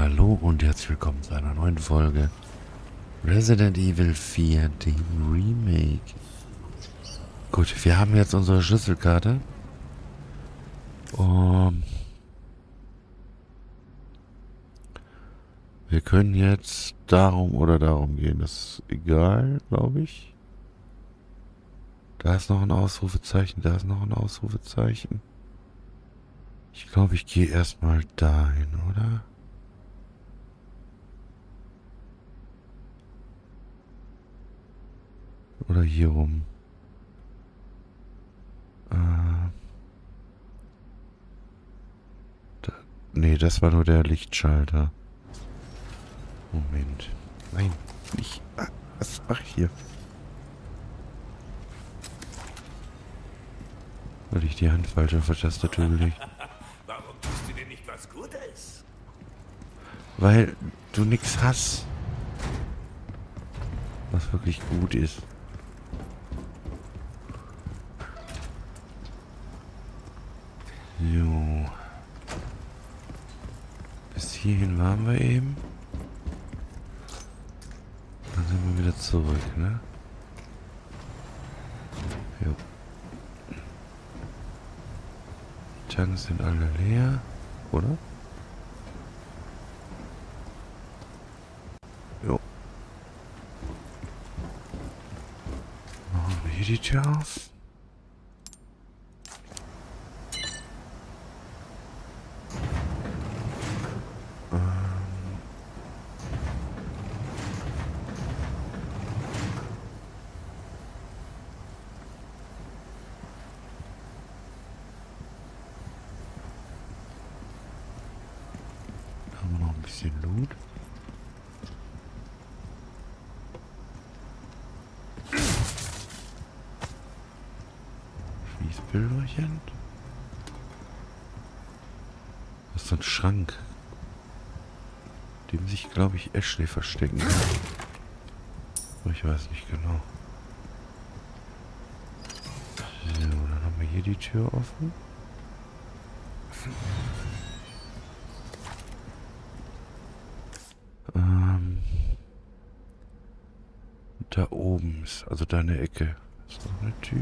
Hallo und herzlich willkommen zu einer neuen Folge Resident Evil 4, dem Remake. Gut, wir haben jetzt unsere Schlüsselkarte. Wir können jetzt darum oder darum gehen. Das ist egal, glaube ich. Da ist noch ein Ausrufezeichen, da ist noch ein Ausrufezeichen. Ich glaube, ich gehe erstmal dahin, oder? Oder hier rum. Nee, das war nur der Lichtschalter. Moment. Nein, nicht. Was mache ich hier? Weil ich die Hand falsch auf der Tastatur gelegt. Warum tust du dir nicht was Gutes? Weil du nix hast. Was wirklich gut ist. So. Bis hierhin waren wir eben. Dann sind wir wieder zurück, ne? Jo. Die Tanks sind alle leer, oder? Jo. Machen wir hier die Tür auf. Da haben wir noch ein bisschen Loot. Schließbildchen. Das ist so ein Schrank, in dem sich, glaube ich, Ashley verstecken kann. Aber ich weiß nicht genau. So, dann haben wir hier die Tür offen. Da oben ist, also da in der Ecke, ist noch eine Tür.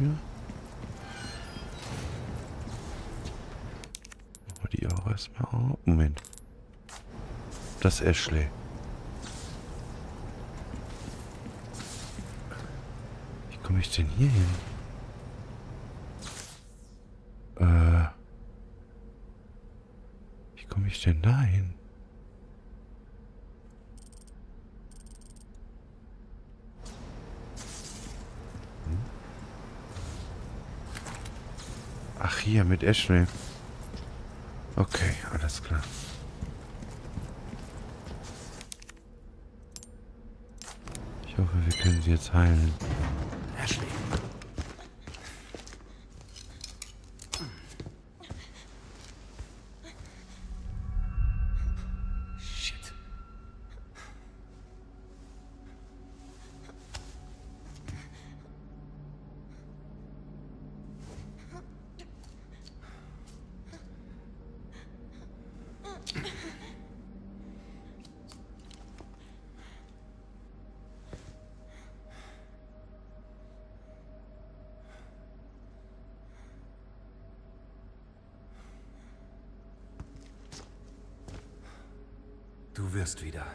Machen wir die auch erstmal auf. Moment. Das ist Ashley. Wie komme ich denn hier hin? Wie komme ich denn da hin? Ach, hier mit Ashley. Okay, alles klar. Ich hoffe, wir können sie jetzt heilen. Ashley. Shit. Du wirst wieder.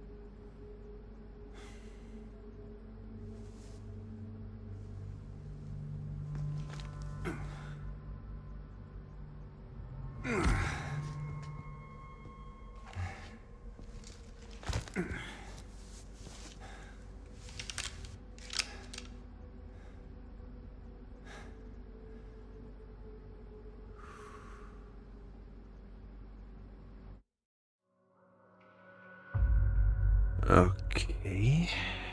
Okay.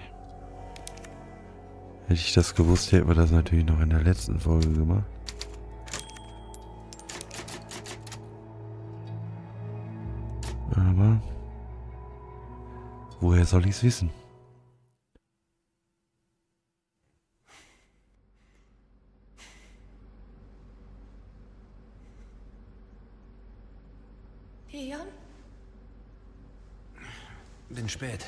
Hätte ich das gewusst, hätten wir das natürlich noch in der letzten Folge gemacht. Aber woher soll ich es wissen? Leon? Bin spät.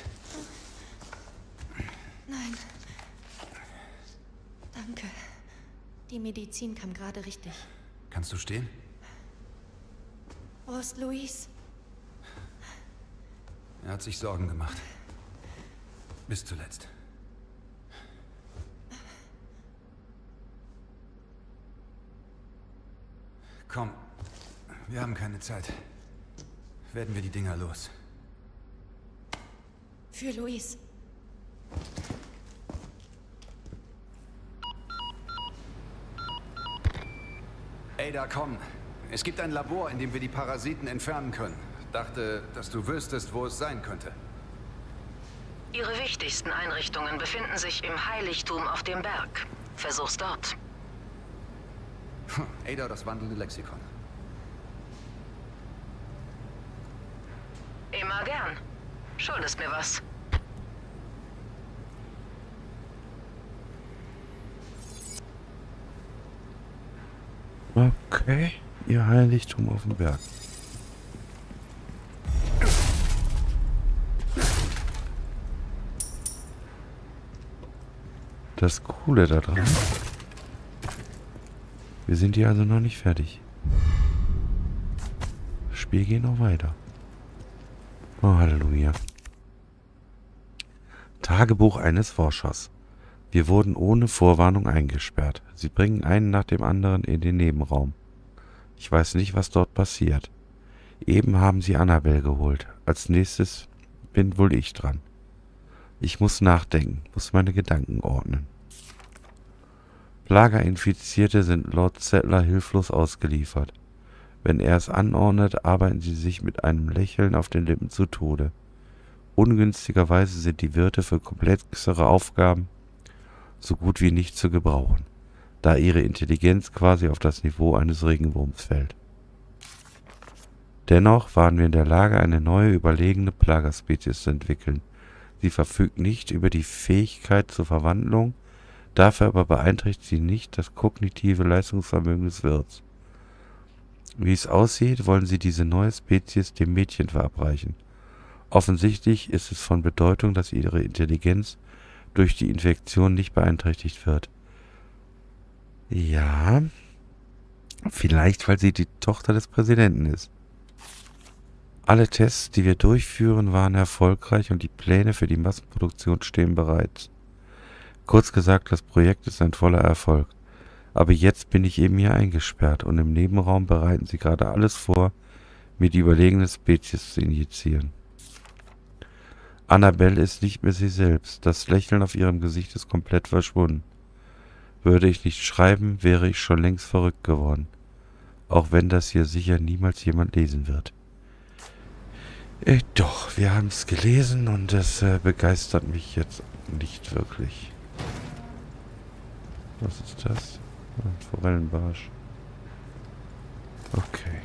Nein. Danke. Die Medizin kam gerade richtig. Kannst du stehen? Wo ist Luis? Er hat sich Sorgen gemacht. Bis zuletzt. Komm, wir haben keine Zeit. Werden wir die Dinger los. Für Luis. Ada, komm. Es gibt ein Labor, in dem wir die Parasiten entfernen können. Dachte, dass du wüsstest, wo es sein könnte. Ihre wichtigsten Einrichtungen befinden sich im Heiligtum auf dem Berg. Versuch's dort. Ada, das wandelnde Lexikon. Immer gern. Schuldest mir was. Okay, ihr Heiligtum auf dem Berg. Das Coole daran. Wir sind hier also noch nicht fertig. Das Spiel geht noch weiter. Oh, Halleluja. Tagebuch eines Forschers. Wir wurden ohne Vorwarnung eingesperrt. Sie bringen einen nach dem anderen in den Nebenraum. Ich weiß nicht, was dort passiert. Eben haben sie Annabelle geholt. Als nächstes bin wohl ich dran. Ich muss nachdenken, muss meine Gedanken ordnen. Lagerinfizierte sind Lord Settler hilflos ausgeliefert. Wenn er es anordnet, arbeiten sie sich mit einem Lächeln auf den Lippen zu Tode. Ungünstigerweise sind die Wirte für komplexere Aufgaben so gut wie nicht zu gebrauchen, da ihre Intelligenz quasi auf das Niveau eines Regenwurms fällt. Dennoch waren wir in der Lage, eine neue, überlegene Plaga-Spezies zu entwickeln. Sie verfügt nicht über die Fähigkeit zur Verwandlung, dafür aber beeinträchtigt sie nicht das kognitive Leistungsvermögen des Wirts. Wie es aussieht, wollen sie diese neue Spezies dem Mädchen verabreichen. Offensichtlich ist es von Bedeutung, dass ihre Intelligenz durch die Infektion nicht beeinträchtigt wird. Ja, vielleicht, weil sie die Tochter des Präsidenten ist. Alle Tests, die wir durchführen, waren erfolgreich und die Pläne für die Massenproduktion stehen bereit. Kurz gesagt, das Projekt ist ein voller Erfolg. Aber jetzt bin ich eben hier eingesperrt und im Nebenraum bereiten sie gerade alles vor, mir die überlegene Spezies zu injizieren. Annabelle ist nicht mehr sie selbst. Das Lächeln auf ihrem Gesicht ist komplett verschwunden. Würde ich nicht schreiben, wäre ich schon längst verrückt geworden. Auch wenn das hier sicher niemals jemand lesen wird. Doch, wir haben es gelesen und es begeistert mich jetzt nicht wirklich. Was ist das? Ein Forellenbarsch. Okay.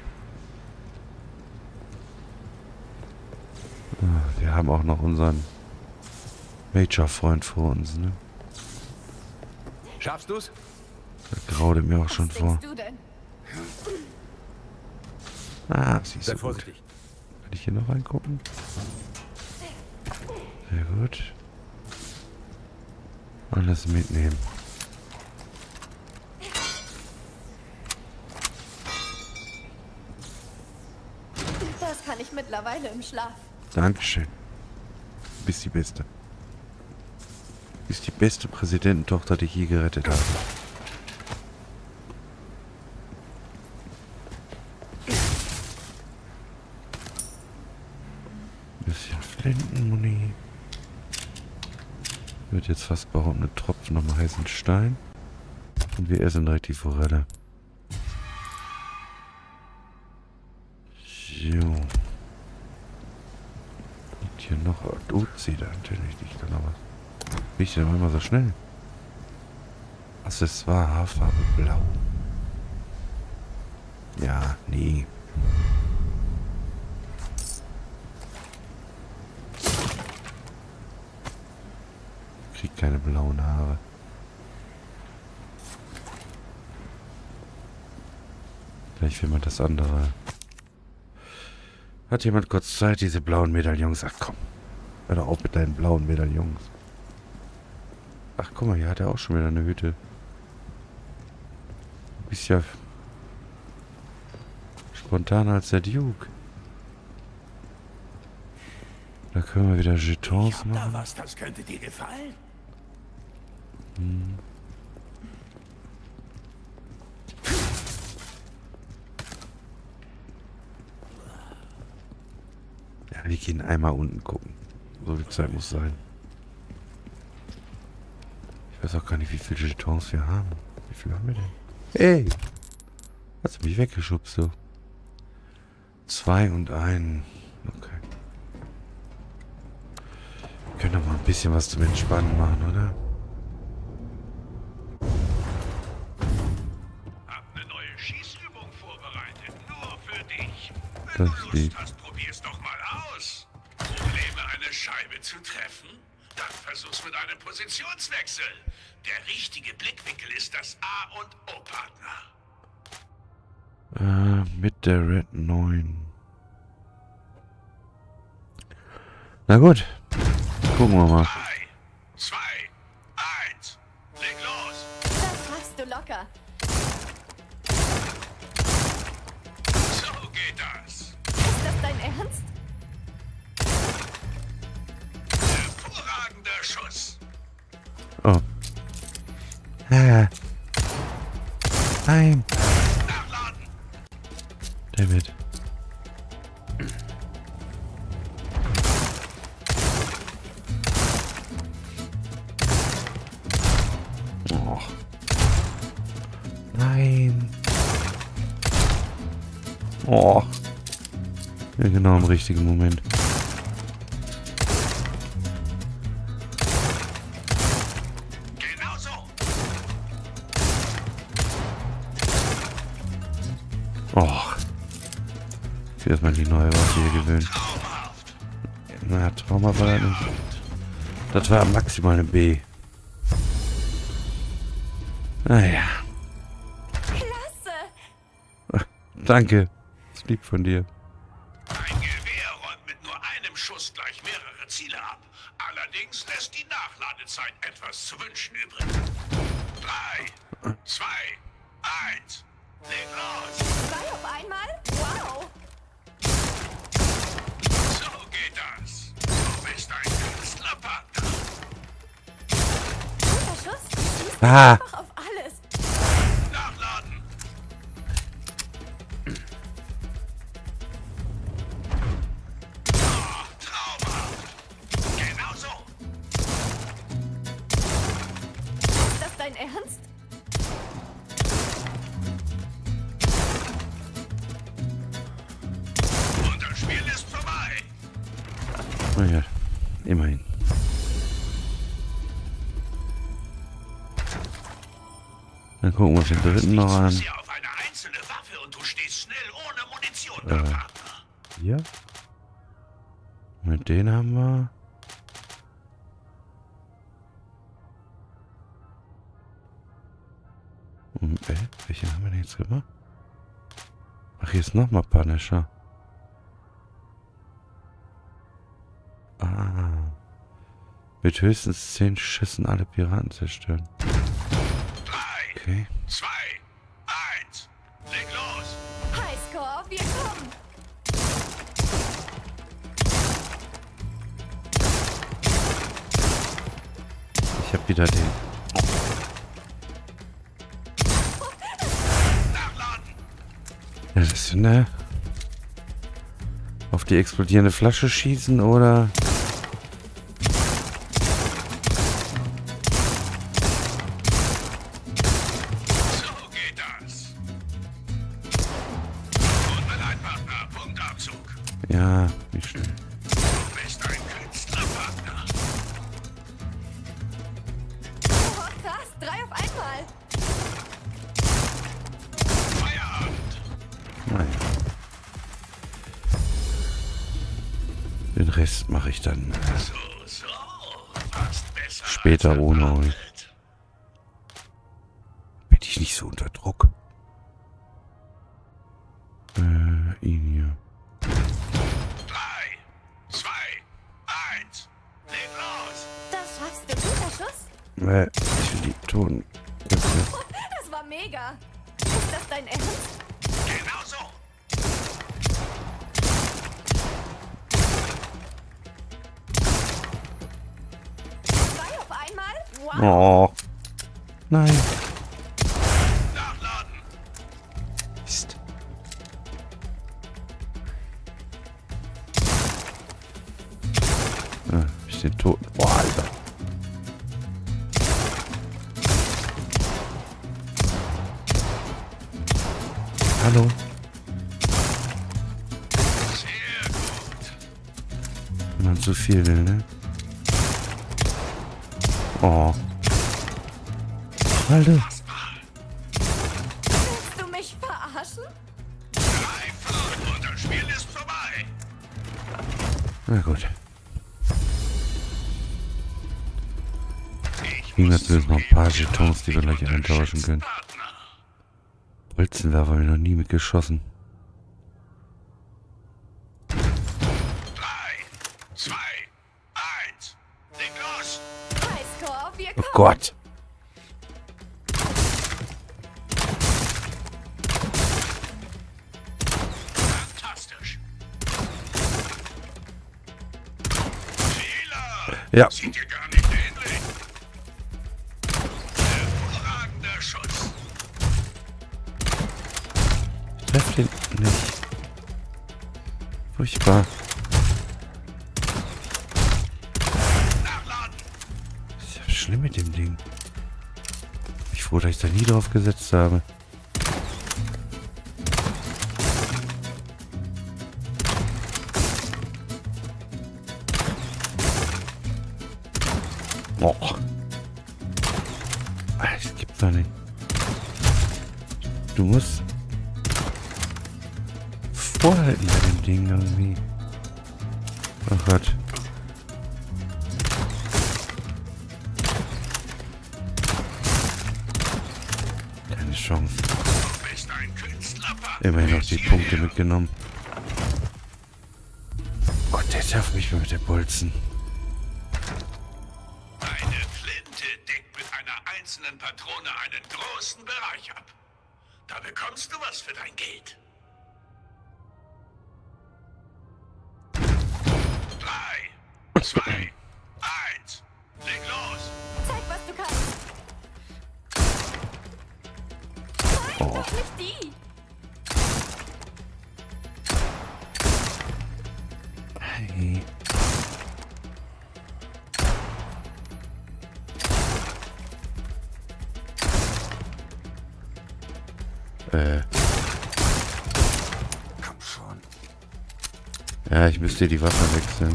Wir haben auch noch unseren Major-Freund vor uns, ne? Schaffst du's? Da graute mir auch schon vor. Du denn? Ah, siehst Sei du gut. vorsichtig. Kann ich hier noch reingucken? Sehr gut. Alles mitnehmen. Das kann ich mittlerweile im Schlaf. Dankeschön. Du bist die Beste. Du bist die beste Präsidententochter, die ich je gerettet habe. Ein bisschen Flintenmuni. Wird jetzt fast behaupten, eine Tropfen nochmal heißen Stein. Und wir essen direkt die Forelle. So. Liegt hier noch Uzi da natürlich nicht, oder was? Wie ich denn immer so schnell? Accessoire, Haarfarbe blau. Ja, nee. Kriegt keine blauen Haare. Vielleicht will man das andere. Hat jemand kurz Zeit, diese blauen Medaillons? Ach komm. Hör doch auf mit deinen blauen Medaillons. Ach, guck mal, hier hat er auch schon wieder eine Hütte. Du bist ja spontaner als der Duke. Da können wir wieder Jetons machen. Da was, das könnte dir gefallen. Ja, wir gehen einmal unten gucken. So viel Zeit muss sein. Ich weiß auch gar nicht, wie viele Jetons wir haben. Wie viele haben wir denn? Hey! Hast du mich weggeschubst, so? 2 und 1. Okay. Wir können doch mal ein bisschen was zum Entspannen machen, oder? Hab eine neue Schießübung vorbereitet. Nur für dich. Das Wenn ist du Lust lieb. hast, probier's doch mal aus. Probleme, eine Scheibe zu treffen? Dann versuch's mit einem Positionswechsel. Der richtige Blickwinkel ist das A- und O-Partner. Mit der Red 9. Na gut. Gucken wir mal. 3, 2, 1. Leg los. Das schaffst du locker. So geht das. Ist das dein Ernst? Hervorragender Schuss. Oh. Nein. Nachladen. David. Oh. Nein. Oh. Ja, genau im richtigen Moment. Genau so. Och. Ich will erstmal die neue Waffe hier gewöhnen. Traumhaft. Na, Trauma war das nicht. Das war maximal eine B. Naja. Klasse. Danke. Das ist lieb von dir. Ein Gewehr räumt mit nur einem Schuss gleich mehrere Ziele ab. Allerdings lässt die Nachladezeit etwas zu wünschen übrig. 3, 2, 1. Leg los. 2 auf einmal? Wow. So geht das. Du bist ein Künstlerpartner. Guter Schuss. Du schießt Ah. einfach auf alles. Nachladen. Oh, traumhaft. Genau so. Ist das dein Ernst? Und das Spiel ist vorbei. Naja, immerhin. Dann gucken wir uns den dritten noch an. Hier auf eine einzelne Waffe und du stehst schnell ohne Munition da, Partner. Hier. Mit denen haben wir. Welche haben wir denn jetzt gemacht? Ach, hier ist nochmal Punisher. Ah. Mit höchstens 10 Schüssen alle Piraten zerstören. 3, Okay. 2, 1. Leg los. Highscore, wir kommen. Ich hab wieder den. Nachladen. Ja, das ist ne. Auf die explodierende Flasche schießen oder. So geht das. Tut mir leid, Partner. Punktabzug. Ja, nicht schlimm. Du bist ein Künstlerpartner. Oh, krass. 3 auf einmal. Feierabend. Naja. Den Rest mache ich dann So. Fast besser. später als ohne erwartet. euch. Bin ich nicht so unter Druck? Ihn hier. 3, 2, 1. Ich will die Ton. Das war mega. Ist das dein Ernst? Genau so. Zwei auf einmal? Wow. Oh. Nein. Nachladen. Mist. Ah, ich den Toten. Boah, Alter. Hallo? Sehr gut. Wenn man so viel will, ne? Oh. Alter. Willst Willst du mich verarschen? Greif und das Spiel ist vorbei. Na gut. Ich Ging muss natürlich noch ein paar zugeben, Jetons, die wir gleich eintauschen können. Partner. Bolzenwerfer habe ich noch nie mitgeschossen. 3, 2, 1. Leg los. Highscore, wir Oh kommen. Gott. Fantastisch. Fehler. Ja. Sieht dir gar nicht ähnlich. Hervorragender Schuss. Treff den nicht. Furchtbar. Nachladen. Das ist ja schlimm mit dem Ding. Ich froh, dass ich da nie drauf gesetzt habe. Oh. Das gibt's doch nicht. Du musst vorhalten bei dem Ding irgendwie. Oh Gott. Keine Chance. Du bist ein Künstlerpartner. Immerhin noch die Punkte mitgenommen. Gott, der darf mich mal mit der Bolzen. Eine Flinte deckt mit einer einzelnen Patrone einen großen Bereich ab. Da bekommst du was für dein Geld. 3, 2, 1. Leg los. Zeig, was du kannst. Nein, Oh. doch nicht die. Hey. Komm schon. Ja, ich müsste die Waffe wechseln.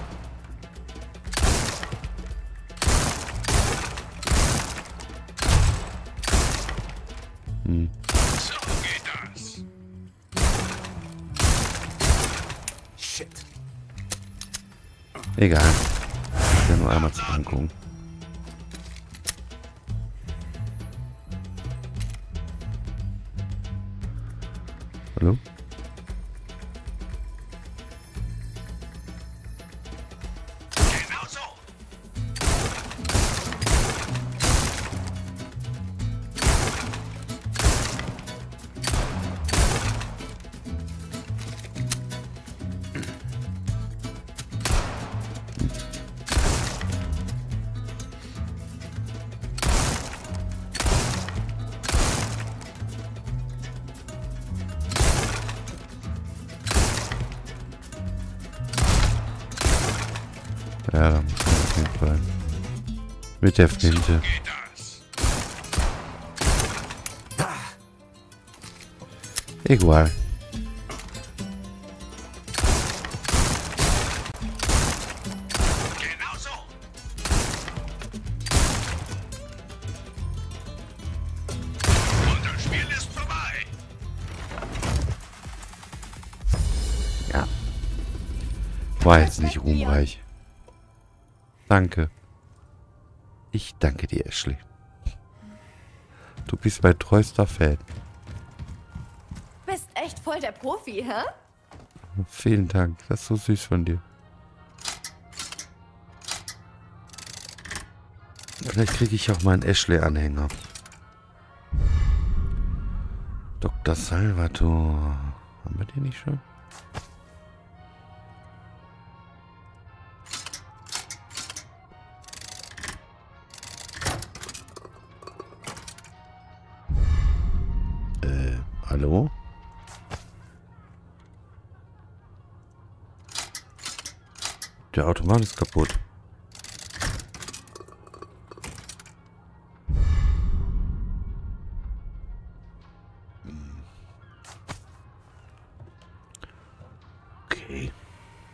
So geht das. Shit. Egal. Ich will nur einmal zum Angucken. Hallo? Genau so. Ja, da muss man auf jeden Fall. Mit der Flinte. Geht das. Egal. Genau so. Und das Spiel ist vorbei. Ja. War jetzt nicht ruhmreich. Danke. Ich danke dir, Ashley. Du bist mein treuster Fan. Bist echt voll der Profi, hä? Vielen Dank. Das ist so süß von dir. Vielleicht kriege ich auch mal einen Ashley-Anhänger. Dr. Salvatore. Haben wir den nicht schon? Hallo? Der Automat ist kaputt. Okay.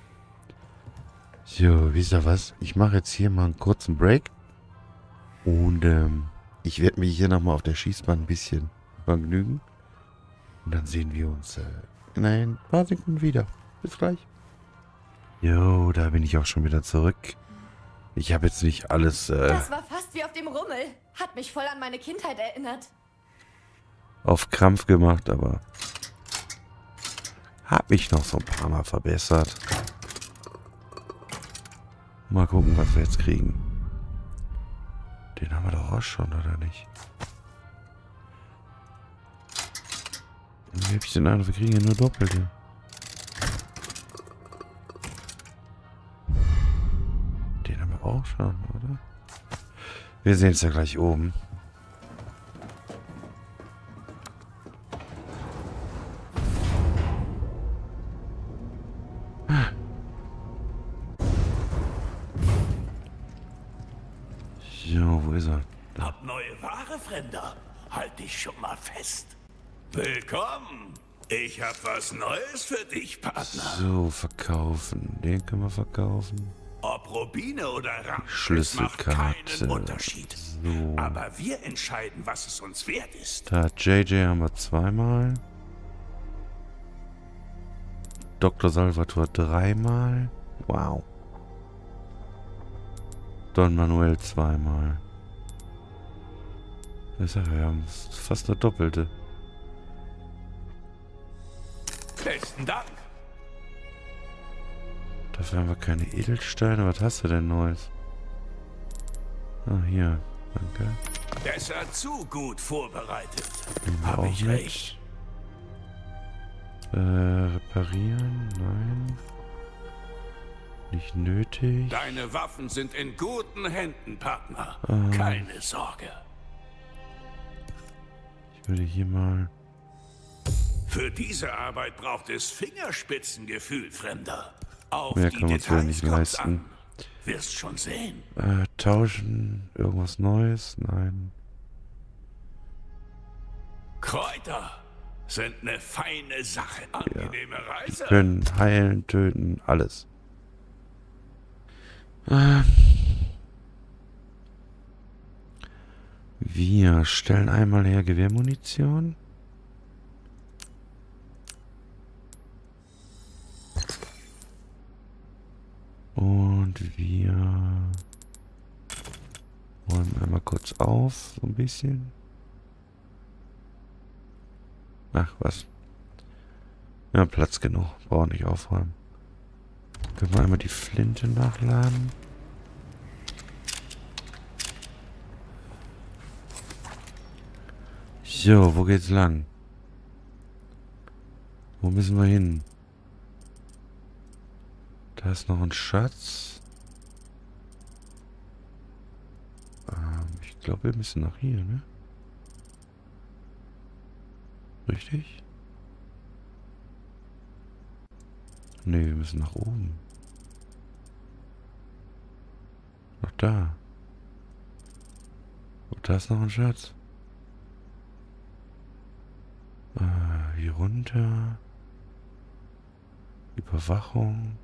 So, wisst ihr was? Ich mache jetzt hier mal einen kurzen Break. Und ich werde mich hier nochmal auf der Schießbahn ein bisschen vergnügen. Und dann sehen wir uns in ein paar Sekunden wieder. Bis gleich. Jo, da bin ich auch schon wieder zurück. Ich habe jetzt nicht alles Das war fast wie auf dem Rummel. Hat mich voll an meine Kindheit erinnert. auf Krampf gemacht, aber habe mich noch so ein paar Mal verbessert. Mal gucken, was wir jetzt kriegen. Den haben wir doch auch schon, oder nicht? Wie hab ich den Eindruck, wir kriegen ja nur Doppelte. Den haben wir auch schon, oder? Wir sehen es ja gleich oben. So, wo ist er? Hab neue Ware, Fremder. Halt dich schon mal fest. Willkommen. Ich hab was Neues für dich, Partner. So, verkaufen. Den können wir verkaufen. Ob Rubine oder Ramp, Schlüsselkarte. macht keinen Unterschied. So. Aber wir entscheiden, was es uns wert ist. Da JJ haben wir zweimal. Dr. Salvatore dreimal. Wow. Don Manuel zweimal. Ich sag, wir haben fast eine doppelte. Besten Dank. Dafür haben wir keine Edelsteine. Was hast du denn Neues? Ah, hier. Danke. Besser zu gut vorbereitet. Nehmen wir Hab auch ich mit. recht. Reparieren? Nein. Nicht nötig. Deine Waffen sind in guten Händen, Partner. Ah. Keine Sorge. Ich würde hier mal... Für diese Arbeit braucht es Fingerspitzengefühl, Fremder. Auf Mehr die können wir uns ja Details nicht kommt's leisten. an. Wirst schon sehen. Tauschen. Irgendwas Neues? Nein. Kräuter sind eine feine Sache. Angenehme Reise. Können heilen, töten, alles. Wir stellen einmal her Gewehrmunition. Und wir räumen einmal kurz auf, so ein bisschen. Ach, was? Ja, Platz genug. Brauchen nicht aufräumen. Können wir einmal die Flinte nachladen? So, wo geht's lang? Wo müssen wir hin? Da ist noch ein Schatz. Ich glaube, wir müssen nach hier, ne? Richtig? Ne, wir müssen nach oben. Noch da. Und da ist noch ein Schatz. Hier runter. Überwachung.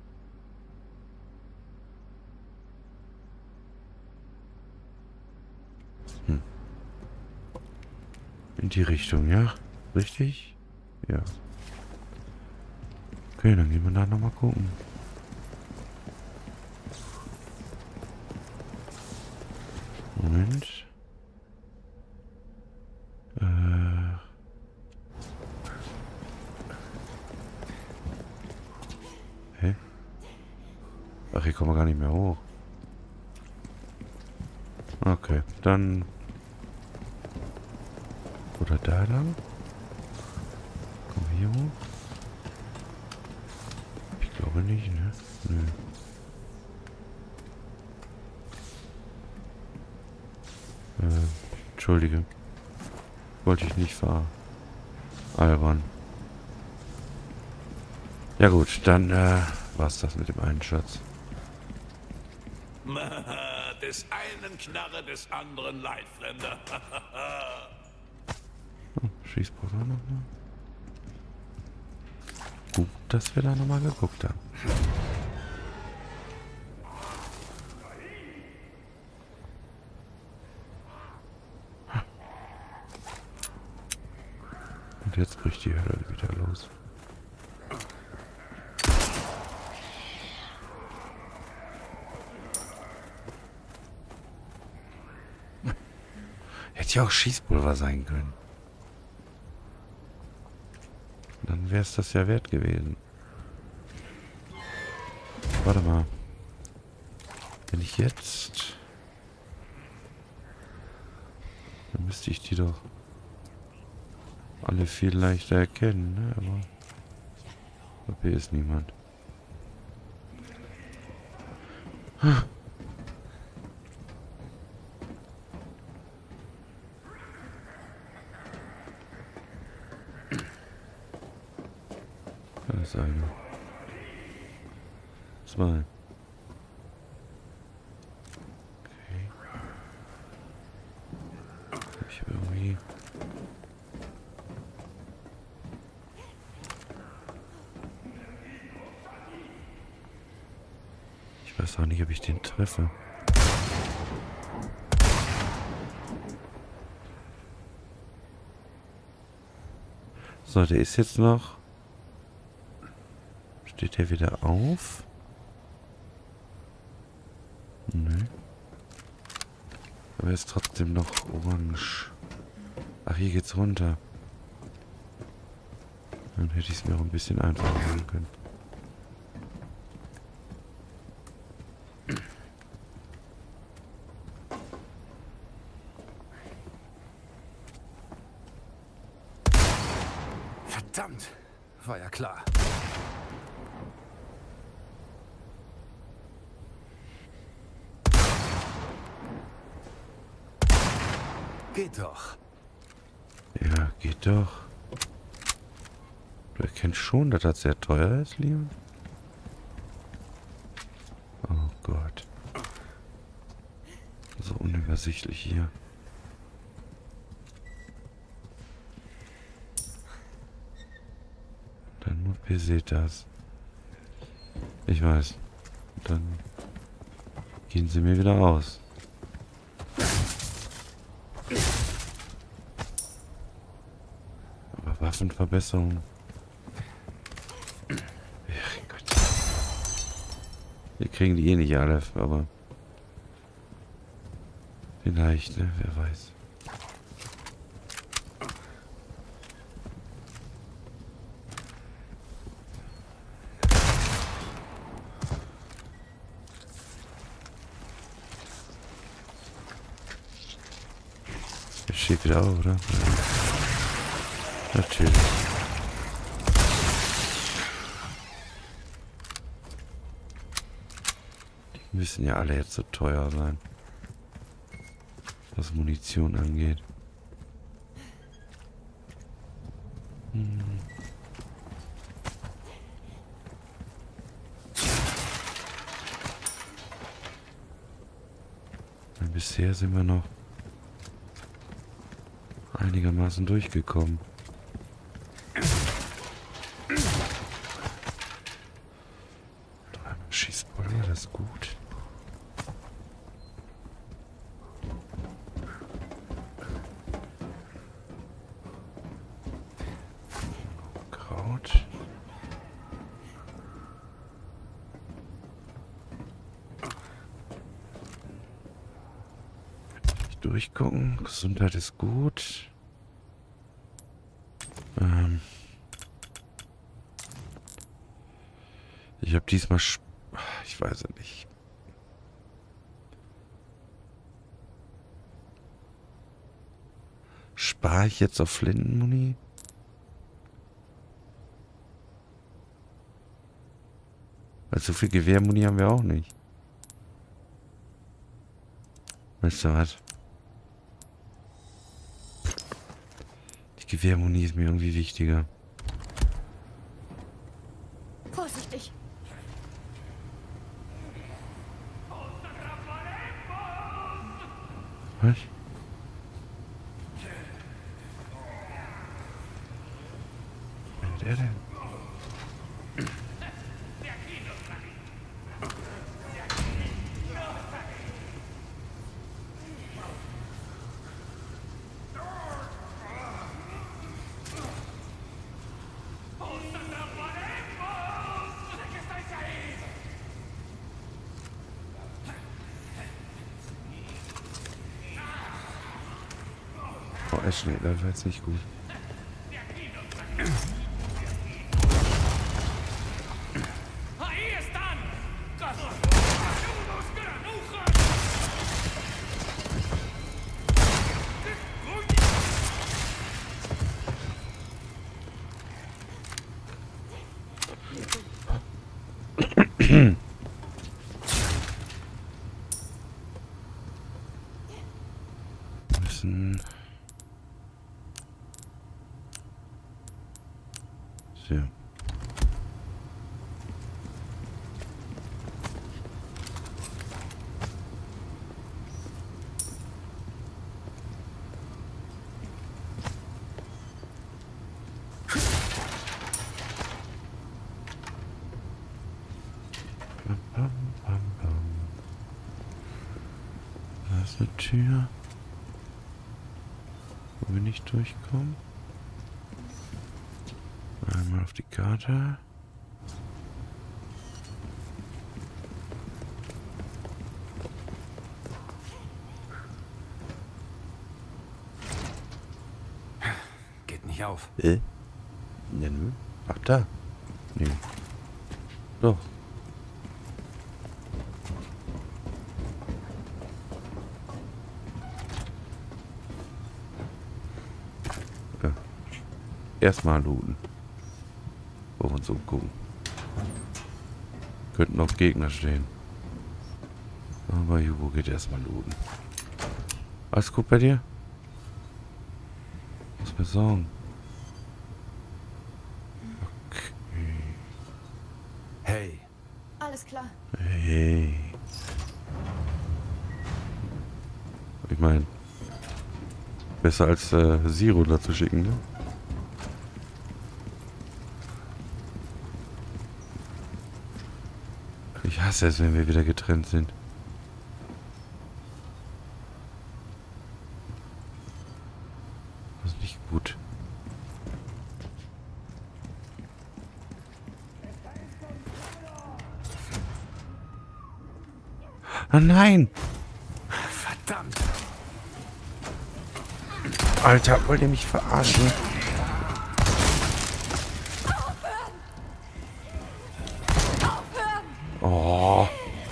In die Richtung, ja? Richtig? Ja. Okay, dann gehen wir da nochmal gucken. Moment. Hä? Ach, hier kommen wir gar nicht mehr hoch. Okay, dann... Oder da lang? Komm hier hoch. Ich glaube nicht, ne? Nö. Entschuldige. Wollte ich nicht veralbern. Ja gut, dann war's das mit dem einen Schatz. Des einen Knarre, des anderen Leitfremder. Oh, Schießpulver nochmal. Gut, dass wir da nochmal geguckt haben. Und jetzt bricht die Hölle wieder los. Hätte ja auch Schießpulver sein können. Dann wäre es das ja wert gewesen. Warte mal. Wenn ich jetzt... Dann müsste ich die doch alle viel leichter erkennen, ne? Aber hier ist niemand. Da ist einer. Zwei. Okay. Hab ich irgendwie... Ich weiß auch nicht, ob ich den treffe. So, der ist jetzt noch... Steht der wieder auf? Nö. Aber er ist trotzdem noch orange. Ach, hier geht's runter. Dann hätte ich es mir auch ein bisschen einfacher machen können. Verdammt! War ja klar. Geht doch. Ja, geht doch. Du erkennst schon, dass das sehr teuer ist, Leon? Oh Gott. So unübersichtlich hier. Dann nur Pesetas. Ich weiß. Dann gehen sie mir wieder aus. Aber Waffenverbesserung. Ja, Gott. Wir kriegen die eh nicht alle, aber vielleicht, ne? Wer weiß. Er steht wieder auf, oder? Ja. Natürlich. Die müssen ja alle jetzt so teuer sein. Was Munition angeht. Bisher sind wir noch einigermaßen durchgekommen. Schießpulver, das ist gut. Kraut. Nicht durchgucken. Gesundheit ist gut. Ich habe diesmal... Ich weiß es nicht. Spare ich jetzt auf Flintenmuni? Weil so viel Gewehrmuni haben wir auch nicht. Weißt du was? Die Gewehrmuni ist mir irgendwie wichtiger. Vorsichtig. Was? Wer ist der denn? Oh, Ashley, das war jetzt nicht gut. Müssen... So. Da ist eine Tür, wo wir nicht durchkommen. Einmal auf die Karte. Geht nicht auf. Ja, nö. Ach, da. Nee. Doch. Ja. Erstmal looten. Wo wir uns umgucken. Könnten auch Gegner stehen. Aber Hugo geht erstmal looten. Alles gut bei dir? Muss mir sagen. Okay. Hey, Alles klar. Hey. Ich meine, besser als Zero dazu schicken, ne? Ich hasse es, wenn wir wieder getrennt sind. Das ist nicht gut. Ah nein! verdammt. Alter, wollt ihr mich verarschen? Oh.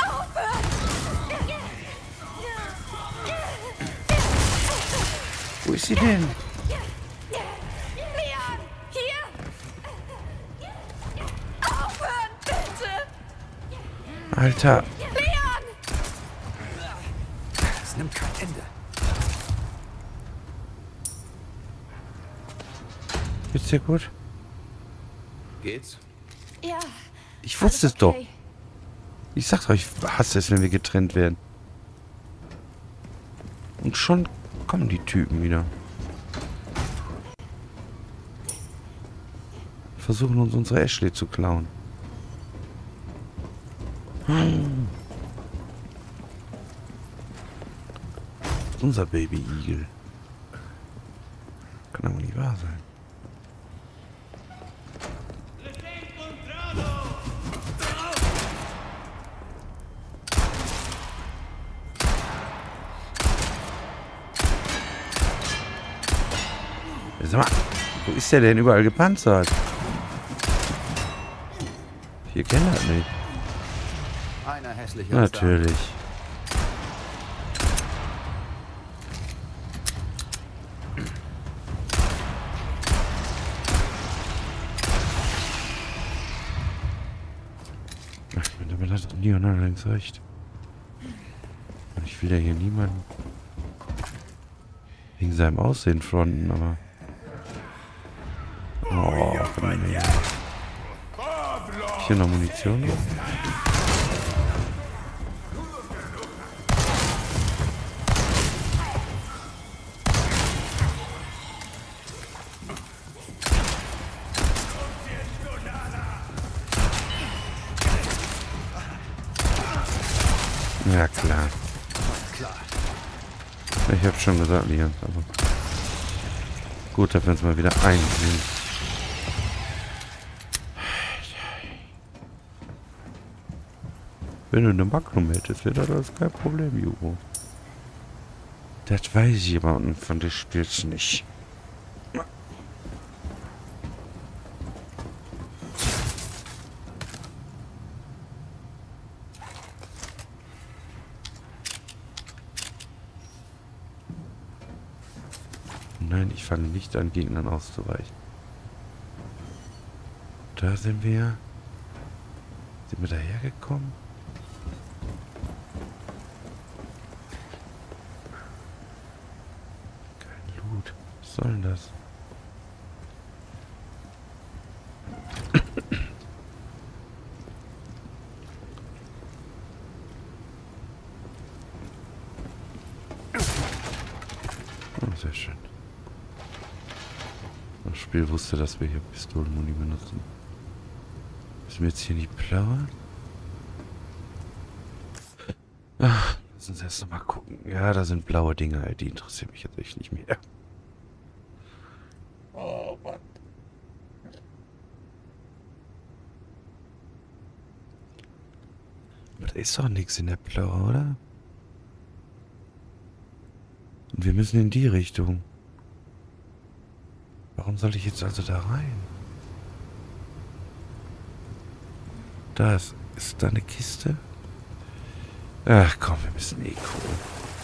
Wo ist sie denn? Leon, hier! Aufhören, bitte! Alter. Leon! Es nimmt kein Ende. Geht's dir gut? Geht's? Ja. Ich wusste es alles doch. okay. Ich sag euch, ich hasse es, wenn wir getrennt werden. Und schon kommen die Typen wieder. Versuchen uns unsere Ashley zu klauen. Unser Baby Igel. Kann aber nicht wahr sein. Sag mal, wo ist der denn überall gepanzert? Hier kennt er nicht. Einer hässlicher als der Natürlich. Leon hat allerdings recht. Und ich will ja hier niemanden wegen seinem Aussehen fronten, aber... Oh, nee. Hier noch Munition. Ja, klar. Ich hab schon gesagt, Leon, aber gut, dass wir uns mal wieder einsehen. Wenn du eine Magnum hättest, wäre das kein Problem, Jugo. Das weiß jemand von des Spiels nicht. Nein, ich fange nicht an, Gegnern auszuweichen. Da sind wir. Sind wir dahergekommen? Kein Loot. Was soll denn das? Oh, sehr schön. Das Spiel wusste, dass wir hier Pistolenmuni benutzen. Müssen wir jetzt hier nicht plaudern? Ach, lass uns erst noch mal gucken. Ja, da sind blaue Dinger, die interessieren mich jetzt echt nicht mehr. Oh Mann. Aber da ist doch nichts in der Blaue, oder? Und wir müssen in die Richtung. Warum soll ich jetzt also da rein? Da ist da eine Kiste? Ach komm, wir müssen eh gucken.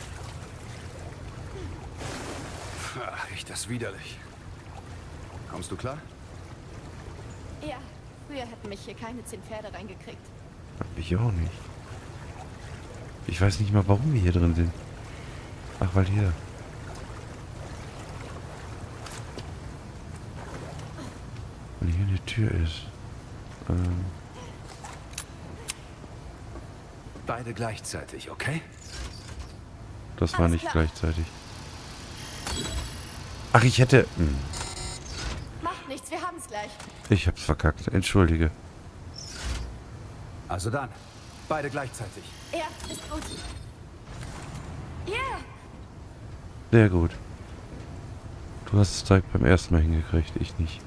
Riecht das widerlich. Kommst du klar? Ja, früher hätten mich hier keine 10 Pferde reingekriegt. Hab ich auch nicht. Ich weiß nicht mal, warum wir hier drin sind. Ach, weil hier. Weil hier eine Tür ist. Beide gleichzeitig, okay? Das war Alles nicht klar. gleichzeitig. Ach, ich hätte... Macht nichts, wir haben's gleich. Ich hab's verkackt. Entschuldige. Also dann, beide gleichzeitig. Ja, ist gut. Ja, Sehr gut. Du hast es direkt beim ersten Mal hingekriegt, ich nicht.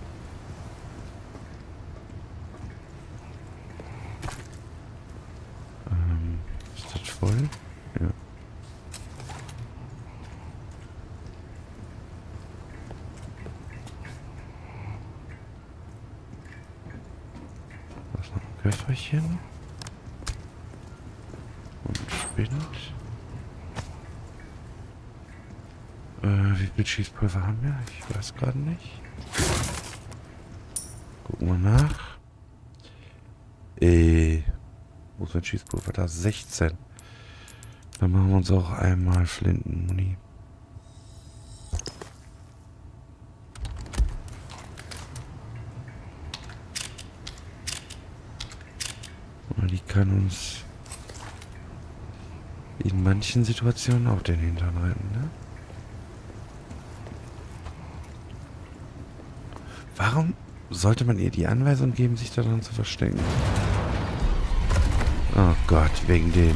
Ist das voll? Ja. Da ist noch ein Köfferchen. Und ein Spind. Wie viel Schießpulver haben wir? Ich weiß gerade nicht. Gucken wir nach. Wo ist mein Schießpulver? Da 16. Dann machen wir uns auch einmal Flintenmuni. Und die kann uns in manchen Situationen auch den Hintern retten, ne? Warum sollte man ihr die Anweisung geben, sich daran zu verstecken? Oh Gott, wegen dem.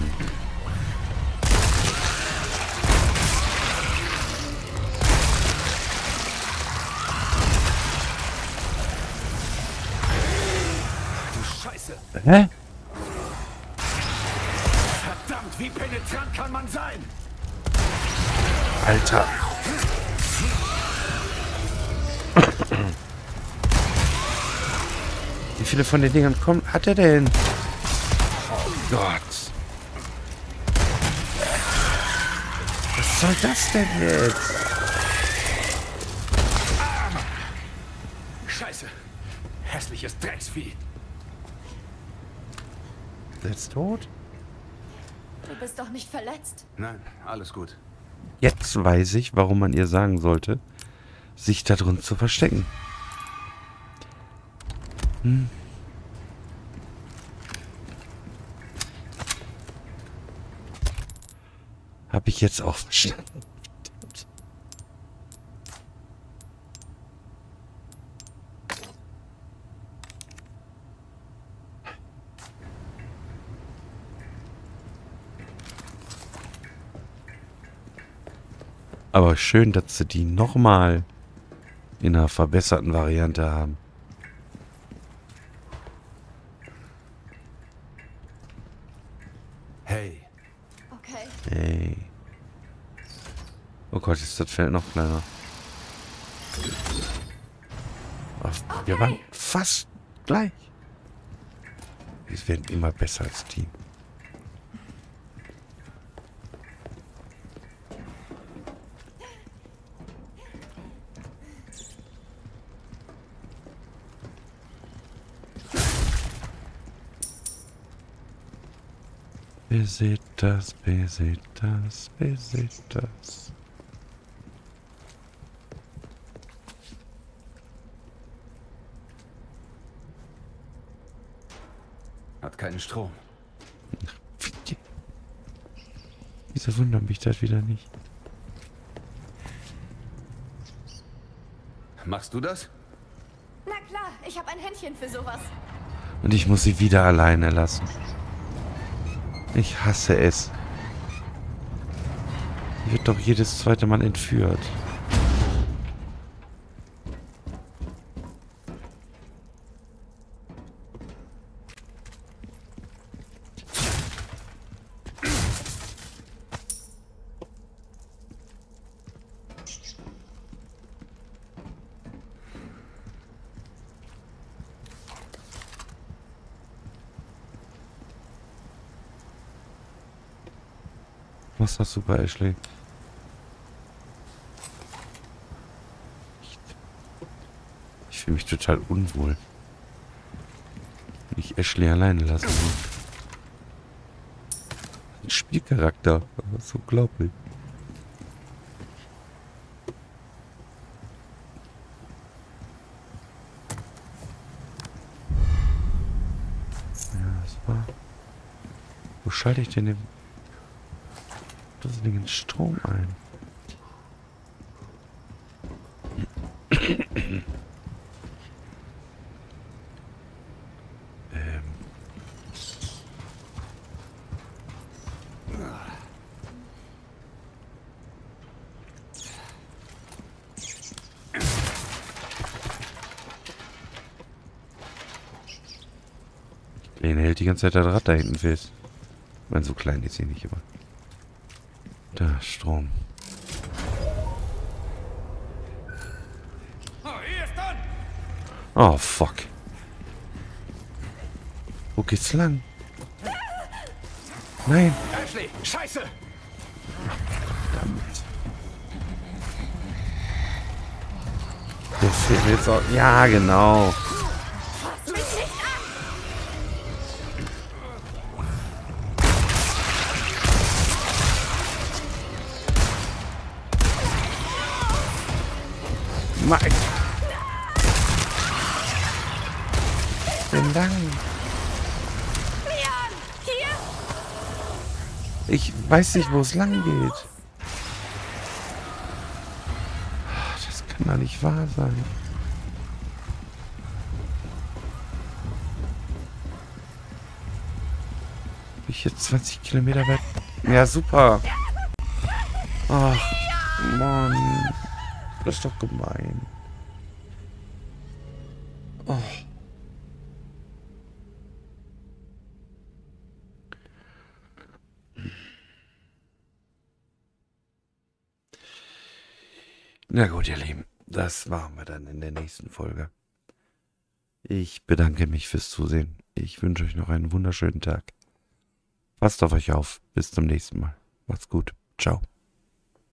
Du Scheiße! Hä? Verdammt, wie penetrant kann man sein? Alter. Wie viele von den Dingern hat er denn? Oh Gott. Was soll das denn jetzt? Scheiße! Hässliches Drecksvieh! Setzt tot? Du bist doch nicht verletzt. Nein, alles gut. Jetzt weiß ich, warum man ihr sagen sollte, sich da drin zu verstecken. Hab ich jetzt auch verstanden. Aber schön, dass sie die nochmal in einer verbesserten Variante haben. Hey. Okay. Ey. Oh Gott, ist das Feld noch kleiner. Ach, wir waren fast gleich. Wir werden immer besser als Team. Beseht das, beseht das, beseht das. Hat keinen Strom. Wieso wundert mich das wieder nicht? Machst du das? Na klar, ich habe ein Händchen für sowas. Und ich muss sie wieder alleine lassen. Ich hasse es. Die wird doch jedes zweite Mal entführt. Machst das super, Ashley. Ich fühle mich total unwohl. Wenn ich Ashley alleine lassen will. Ein Spielcharakter. Das ist unglaublich. Ja, das war... Wo schalte ich denn den Strom ein? Den hält die ganze Zeit das Rad da hinten fest. Ich meine, so klein ist sie nicht, aber... Da, Strom. Oh, fuck. Wo geht's lang? Nein. Ashley, Scheiße! Verdammt. Der fehlt jetzt auch... Ja, genau. Mike. Vielen Dank. Hier? Ich weiß nicht, wo es lang geht. Das kann doch nicht wahr sein. Bin ich jetzt 20 Kilometer weit? Ja, super. Ach, Mann. Das ist doch gemein. Oh. Na gut, ihr Lieben. Das machen wir dann in der nächsten Folge. Ich bedanke mich fürs Zusehen. Ich wünsche euch noch einen wunderschönen Tag. Passt auf euch auf. Bis zum nächsten Mal. Macht's gut. Ciao.